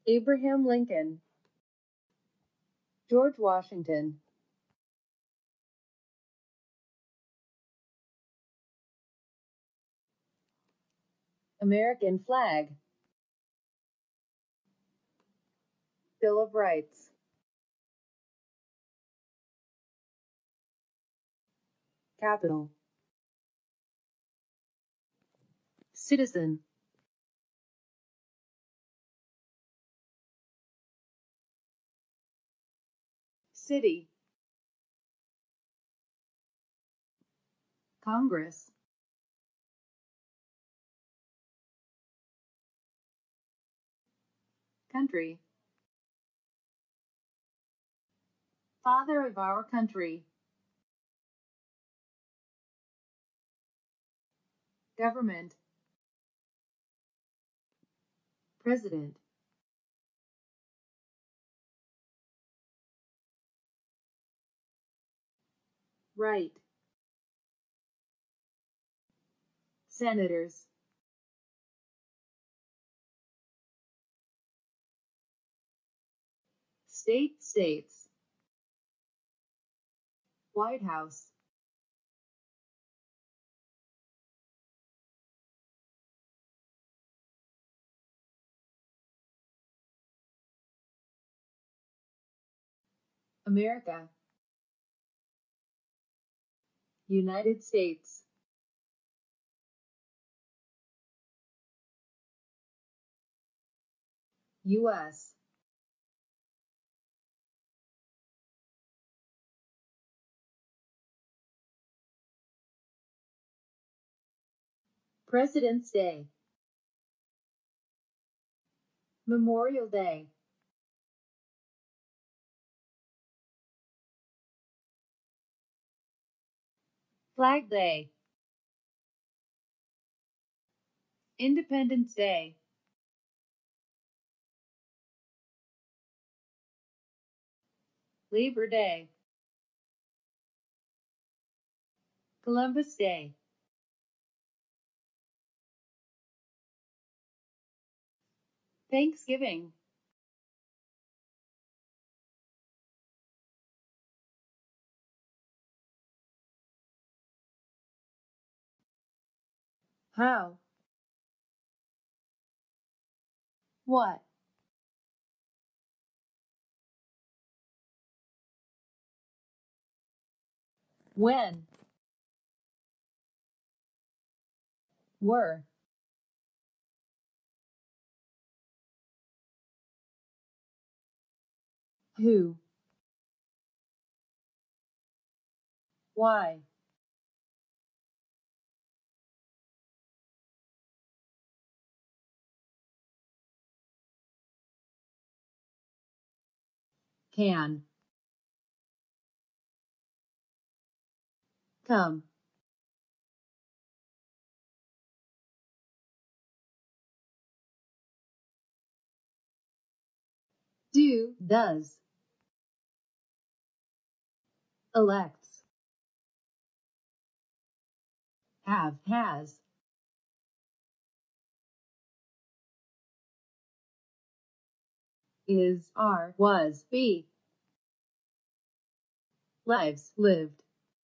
Abraham Lincoln, George Washington, American flag, Bill of Rights, capital, citizen, city, Congress, country, father of our country, government, president, right, senators, states, White House, America, United States, U.S., President's Day, Memorial Day, Flag Day, Independence Day, Labor Day, Columbus Day, Thanksgiving, how, what, when, were, who, why, can, come, do, does, elects, have, has, is, are, was, be, lives, lived,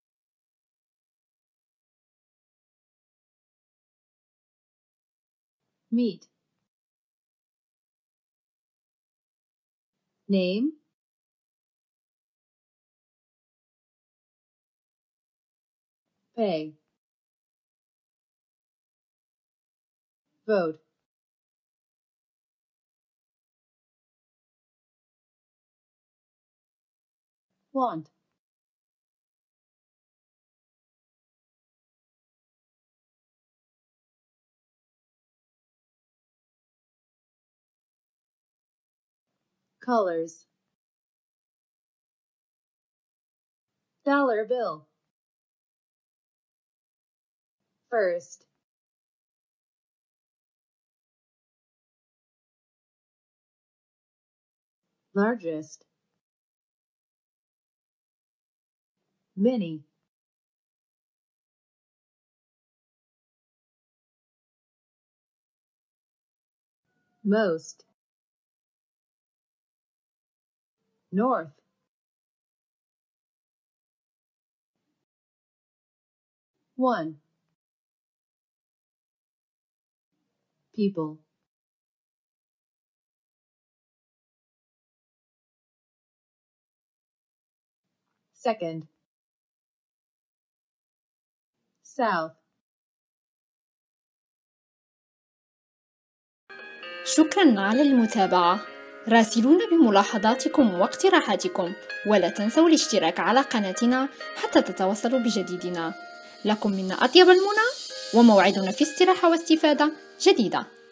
meet, name, pay, vote, want, colors, dollar bill, first, largest, many, most, North. One. People. Second. South. شكراً على المتابعة. راسلونا بملاحظاتكم واقتراحاتكم، ولا تنسوا الاشتراك على قناتنا حتى تتواصلوا بجديدنا. لكم منا أطيب المنى، وموعدنا في استراحة واستفادة جديدة.